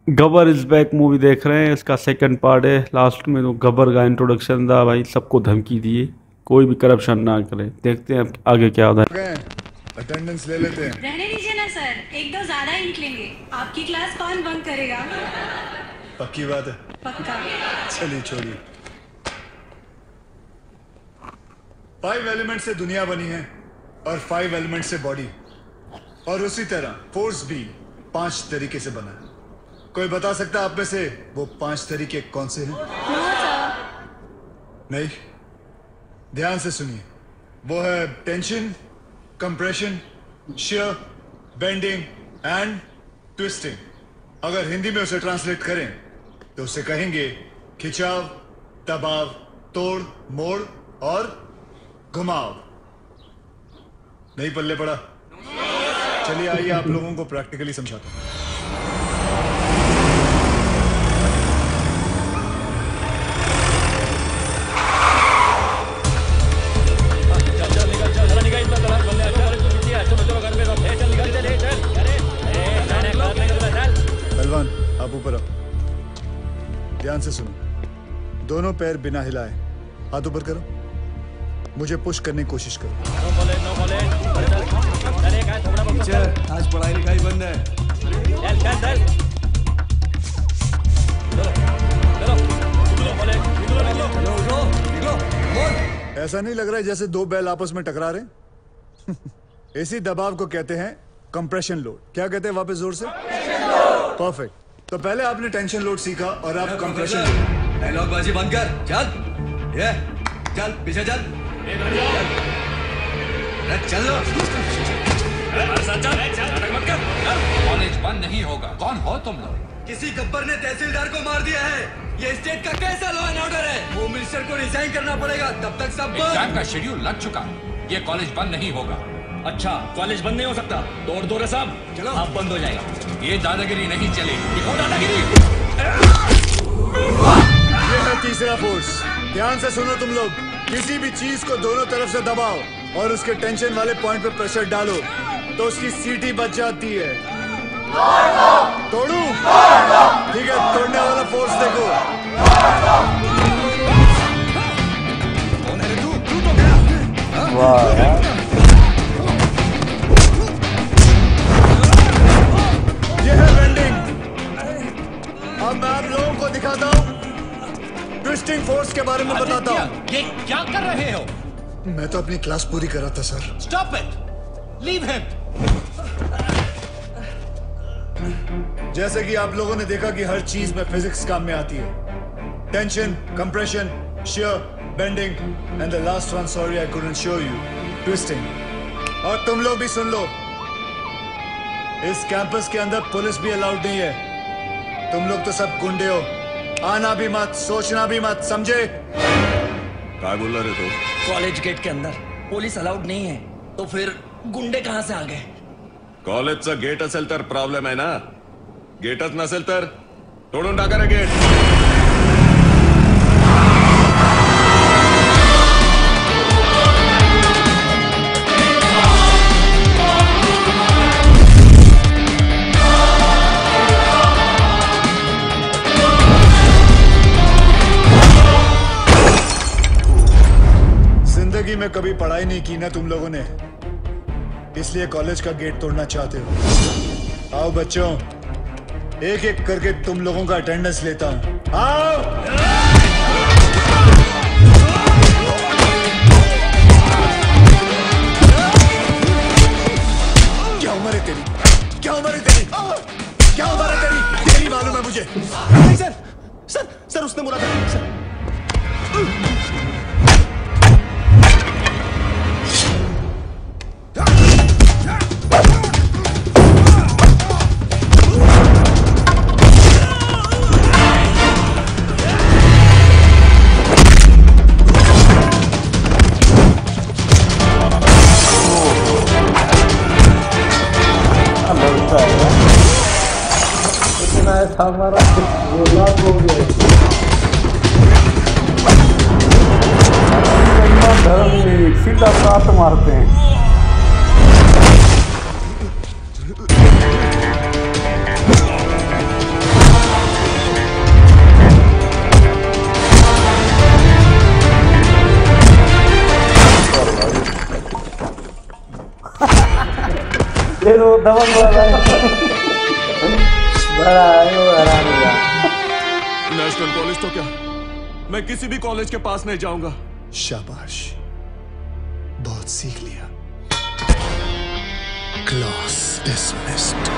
Gabbar is back movie देख रहे हैं, इसका सेकंड पार्ट है। लास्ट में तो गब्बर का इंट्रोडक्शन था भाई, सबको धमकी दिए कोई भी करप्शन ना करे। देखते हैं आगे क्या होता है। अटेंडेंस ले लेते हैं। रहने दीजिए ना सर, एक दो ज्यादा इंक लेंगे। आपकी क्लास कौन बंक करेगा? पक्की बात है? पक्का। चलिए छोड़िए। 5 एलिमेंट से दुनिया बनी है और 5 एलिमेंट से बॉडी, और उसी तरह फोर्स भी 5 तरीके से बना है। कोई बता सकता है आप में से वो 5 तरीके कौन से हैं? नहीं, ध्यान से सुनिए। वो है tension, compression, shear, bending and twisting. अगर हिंदी में उसे ट्रांसलेट करें तो उसे कहेंगे खिंचाव, दबाव, तोड़, मोड़ और घुमाव। नहीं पल्ले पड़ा? चलिए आइए आप लोगों को प्रैक्टिकली समझाता हूं। पहलवान आप ऊपर आओ, ध्यान से सुनो। दोनों पैर बिना हिलाए हाथ ऊपर करो, मुझे पुश करने की कोशिश करो। आज पढ़ाई लिखाई बंद है। ऐसा नहीं लग रहा है जैसे 2 बैल आपस में टकरा रहे? इसी दबाव को कहते हैं कंप्रेशन लोड। क्या कहते हैं वापस जोर से? परफेक्ट। तो पहले आपने टेंशन लोड सीखा और अब कंप्रेशन लोड। डायलॉग बाजी बंद कर, चल। ये चल पीछे चल, चल लो। कॉलेज बंद नहीं होगा। कौन हो तुम लोग? किसी गब्बर ने तहसीलदार को मार दिया है। ये स्टेट का कैसा लॉ एंड ऑर्डर है? होम मिनिस्टर को रिजाइन करना पड़ेगा, तब तक सब एग्जाम का शेड्यूल लग चुका। ये कॉलेज बंद नहीं होगा। अच्छा, कॉलेज बंद नहीं हो सकता? तोड़ दो रे साहब, चलो अब बंद हो जाएगा। ये दादागिरी नहीं चलेगी। दिखाओ दादागिरी। ये है तीसरा फोर्स। ध्यान से सुनो तुम लोग। किसी भी चीज को दोनों तरफ से दबाओ और उसके टेंशन वाले पॉइंट पे प्रेशर डालो तो उसकी सीटी बच जाती है। तोड़ू? ठीक है, तोड़ने वाला फोर्स देखो। ये है बेंडिंग। अब मैं आप लोगों को दिखाता हूँ ट्विस्टिंग फोर्स के बारे में बताता हूँ। ये क्या कर रहे हो? मैं तो अपनी क्लास पूरी कर रहा था sir. Stop it, leave him. जैसे कि आप लोगों ने देखा कि हर चीज में फिजिक्स काम में आती है। Tension, compression, shear, bending and the last one, sorry I couldn't show you, twisting. और तुम लोग भी सुन लो, इस कैंपस के अंदर पुलिस भी अलाउड नहीं है। तुम लोग तो सब गुंडे हो। आना भी मत, सोचना भी मत, समझे? क्या बोल रहे तो? कॉलेज गेट के अंदर पुलिस अलाउड नहीं है, तो फिर गुंडे कहाँ से आ गए? कॉलेजचं गेट असेल तर प्रॉब्लेम आहे ना, गेटच नसेल तर तोडून टाका रे गेट। जिंदगी में कभी पढ़ाई नहीं की ना तुम लोगों ने, इसलिए कॉलेज का गेट तोड़ना चाहते हो। आओ बच्चों, एक एक करके तुम लोगों का अटेंडेंस लेता हूं। आओ। क्या उम्र है तेरी? क्या उम्र है तेरी? क्या उम्र है तेरी? तेरी मालूम है मुझे। नहीं सर, सर उसने बोला था सर। हमारा हो गया। धर्म सीधा साथ मारते हैं। दबंग वाला बड़ा है वो हरामी है। नेशनल कॉलेज तो क्या, मैं किसी भी कॉलेज के पास नहीं जाऊंगा। शाबाश, बहुत सीख लिया। Class dismissed.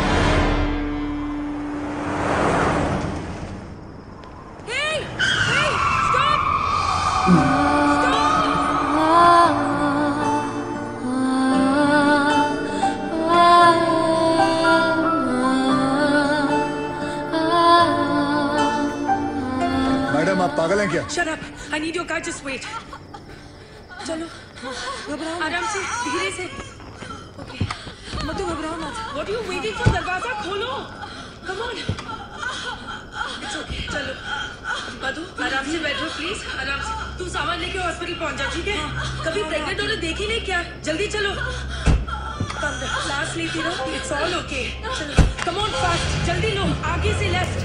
मैडम आप पागल हैं क्या? Shut up! I need your car. Just wait. चलो, घबराओ आराम से, धीरे से। Okay. मत तो घबराओ मत। What are you waiting for? दरवाजा खोलो। Come on. It's okay. चलो। मधु, आराम से बैठो प्लीज। आराम से। तू सामान लेके हॉस्पिटल पहुंच जा, ठीक है? कभी प्रेग्नेंट होने देखी नहीं क्या? जल्दी चलो। सांस लेती रहो। It's all okay. चलो। Come on fast. जल्दी लो। आगे से लेफ्ट।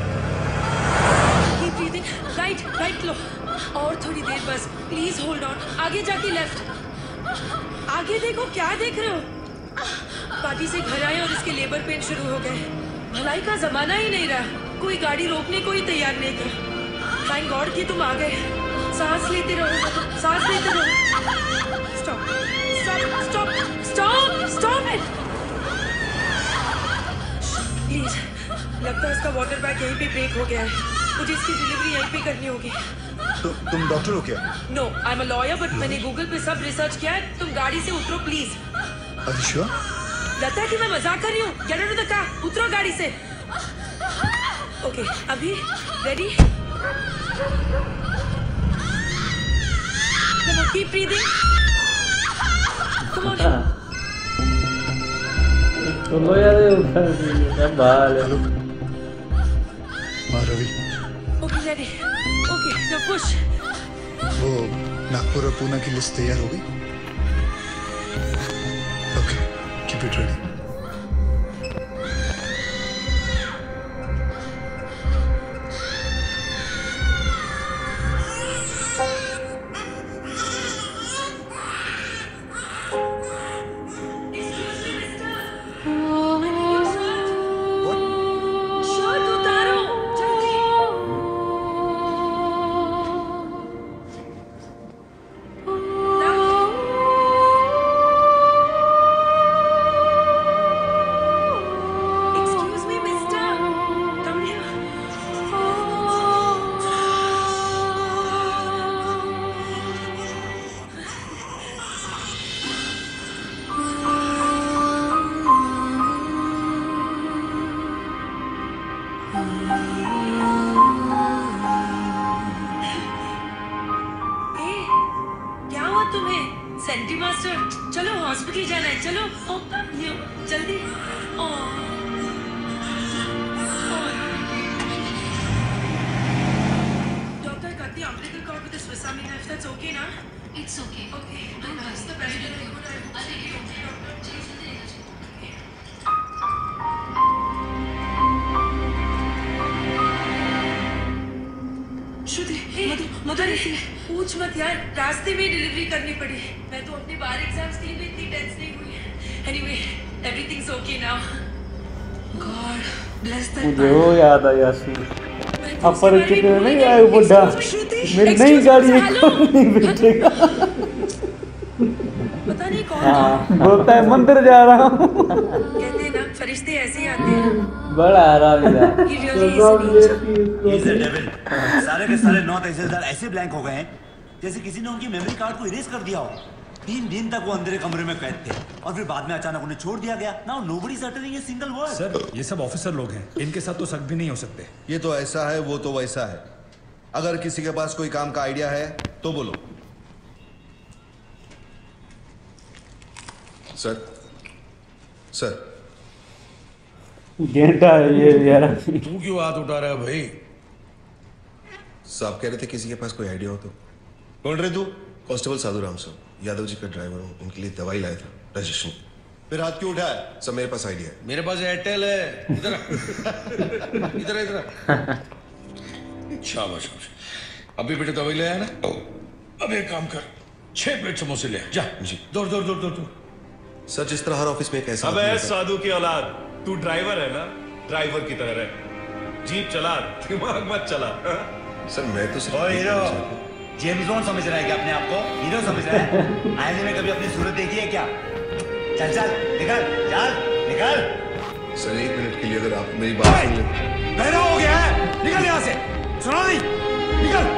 राइट लो। और थोड़ी देर बस, प्लीज होल्ड ऑन। आगे जाके लेफ्ट। आगे देखो, क्या देख रहे हो? पार्टी से घर आए और इसके लेबर पेन शुरू हो गए। भलाई का जमाना ही नहीं रहा, कोई गाड़ी रोकने को ही तैयार नहीं था। थैंक गॉड कि तुम आ गए। सांस लेते रहो, सांस लेते रहो। Stop stop stop stop stop it please. लगता है इसका वाटर बैग यहीं पे ब्रेक हो गया है। मुझे इसकी डिलीवरी यहीं पे करनी होगी। तो तुम डॉक्टर हो क्या? No, I am a lawyer, but मैंने गूगल पे सब रिसर्च किया है। तुम गाड़ी से उतरो प्लीज। Are you sure? लगता है कि मैं मजाक कर रही हूँ। Get out of the car, उतरो गाड़ी से। ओके, अभी ready? Come on, keep breathing. Come on. तो लो यार उधर क्या बाल है। हाँ Ravi. Okay, ready. Okay, now push. वो नागपुर और पूना की लिस्ट तैयार हो गई? Okay, keep it ready. पूछ मत यार, रास्ते में डिलीवरी करनी पड़ी। मैं तो अपने बाहर एग्जाम्स के लिए भी इतनी टेंस नहीं हुई। Anyway, everything's okay now. God bless that. मुझे वो याद आया यासीन, अपरिचित नहीं आया बुढ़ा, मेरी नई गाड़ी नहीं बैठेगा। पता नहीं कौन बोलता है मंदिर जा रहा हूँ। कहते हैं ना, फरिश्ते ऐसे ही आते हैं। बड़ा आराम है। सारे के सारे 9 तहसीलदार ऐसे ब्लैंक हो गए हैं जैसे किसी ने उनकी मेमोरी कार्ड को इरेज कर दिया हो। 3 दिन तक वो अंधेरे कमरे में कैद थे और फिर बाद में अचानक उन्हें छोड़ दिया गया। Now nobody is uttering a single word. Sir, ये सब ऑफिसर लोग हैं, इनके साथ तो शक भी नहीं हो सकते। ये तो ऐसा है, वो तो वैसा है। अगर किसी के पास कोई काम का आइडिया है तो बोलो। सर सर गेंटा ये यार, तू क्यों हाथ उठा रहा है भाई? साहब कह रहे थे किसी के पास कोई आइडिया हो तो। कौन रहे तू? कांस्टेबल साधु राम सर, यादव जी का ड्राइवर हूँ, उनके लिए दवाई लाया था, रजिस्ट्रेशन। फिर हाथ क्यों उठाया? सब मेरे पास आइडिया है। मेरे पास एयरटेल है। इधर इधर इधर। शाबाश। अभी बेटे दवाई ले आया ना? अब एक काम कर, 6 प्लेट समोसे ले जा। जी। दौड़ दौड़ दौड़ दौड़ दौड़। सर जिस तरह हर ऑफिस में एक ऐसा अबे साधु की औलाद, तू ड्राइवर है ना, ड्राइवर की तरह रह, जीप चला, दिमाग मत चला। सर मैं तो सिर्फ हीरो जेम्स बॉन्ड समझ रहा है क्या अपने आप को? हीरो समझ रहा है? आईने में कभी अपनी सूरत देखी है क्या? चल चल निकल, चल निकल। सर 1 मिनट के लिए अगर आप मेरी बात सुन लें। बहरा हो गया है, निकल यहाँ से, सुना नहीं, निकल।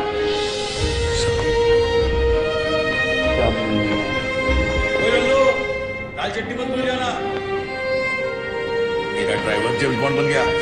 दाल चटनी मत भूल जाना। मेरा ड्राइवर जेम्स बॉन्ड बन गया।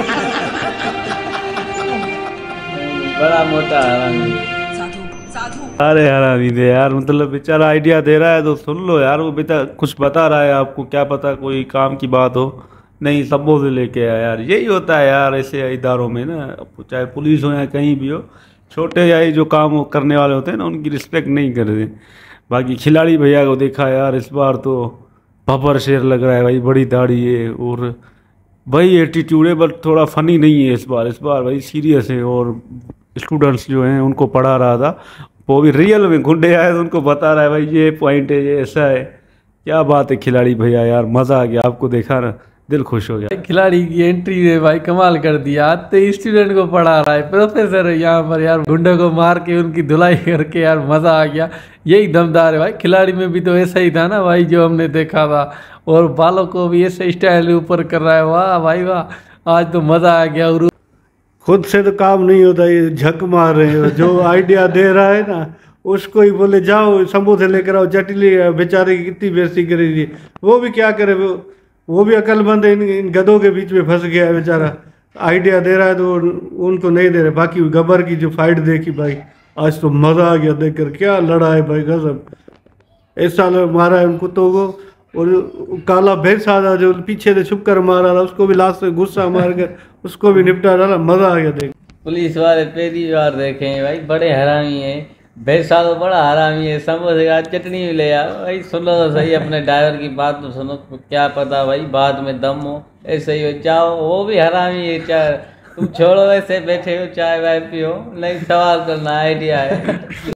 बड़ा मोटा हरामी। अरे हरामी दे यार, मतलब बेचारा आइडिया दे रहा है तो सुन लो यार। वो बेटा कुछ बता रहा है आपको, क्या पता कोई काम की बात हो। नहीं सबों से लेके आया यार, यही होता है यार ऐसे इदारों में ना, चाहे पुलिस हो या कहीं भी हो, छोटे या जो काम करने वाले होते हैं ना उनकी रिस्पेक्ट नहीं करते। बाकी खिलाड़ी भैया को देखा यार, इस बार तो बब्बर शेर लग रहा है भाई, बड़ी दाढ़ी है और भाई एटीट्यूड है, बट थोड़ा फनी नहीं है इस बार भाई सीरियस है। और स्टूडेंट्स जो हैं उनको पढ़ा रहा था, वो भी रियल में गुंडे आए तो उनको बता रहा है भाई ये पॉइंट है, ये ऐसा है। क्या बात है खिलाड़ी भैया यार, मज़ा आ गया, आपको देखा ना दिल खुश हो गया। खिलाड़ी की एंट्री है भाई, कमाल कर दिया। आते स्टूडेंट को पढ़ा रहा है, प्रोफेसर है यहाँ पर यार, गुंडों को मार के उनकी धुलाई करके यार मज़ा आ गया। यही दमदार है भाई। खिलाड़ी में भी तो ऐसा ही था ना भाई जो हमने देखा था, और बालों को भी ऐसे स्टाइल ऊपर कर रहा है। वाह भाई वाह, आज तो मज़ा आ गया। और खुद से तो काम नहीं होता, ये झक मार रहे हो। जो आइडिया दे रहा है ना उसको ही बोले जाओ समोसे लेकर आओ, चटनी बेचारे की कितनी बेइज्जती करेगी। वो भी क्या करे, वो भी अक्लमंद है, इन गधों के बीच में फंस गया है बेचारा। आइडिया दे रहा है तो उनको नहीं दे रहे। बाकी गब्बर की जो फाइट देखी भाई, आज तो मज़ा आ गया देखकर। क्या लड़ा है भाई, गजब। ऐसा मारा है उन कुत्तों को। और काला भैंसादा जो पीछे से छुप कर मारा था उसको भी लास्ट में गुस्सा मार कर उसको भी निपटा डाला। मज़ा आ गया देख। पुलिस वाले पहली बार देखे हैं भाई, बड़े हरामी है। भैंसा तो बड़ा हरामी है, समोसे का चटनी भी ले आओ भाई। सुनो तो सही अपने ड्राइवर की बात तो सुनो, क्या पता भाई बाद में दम हो, ऐसे ही हो जाओ। वो भी हरामी है, चाहे तुम छोड़ो ऐसे बैठे हो, चाय वाय पियो, नहीं सवाल करना आइडिया है।